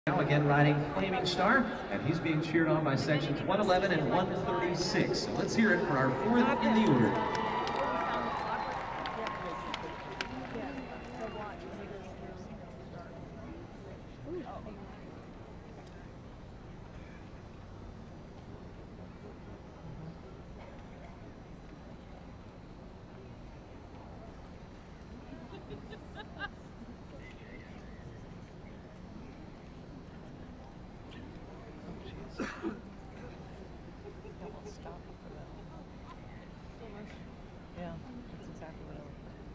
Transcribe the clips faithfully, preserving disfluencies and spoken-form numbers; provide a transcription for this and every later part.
Now again riding Flaming Star, and he's being cheered on by sections one eleven and one thirty-six. So let's hear it for our fourth in the order. Yeah, that's exactly what I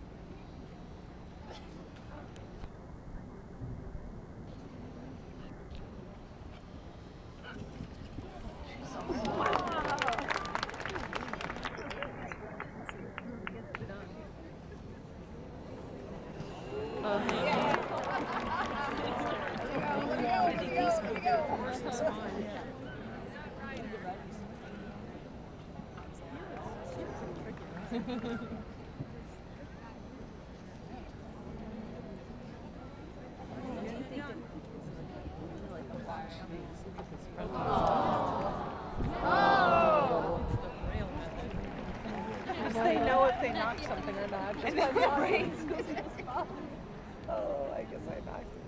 They know if they knock something or not. Just by my brains. Oh, I guess I knocked it.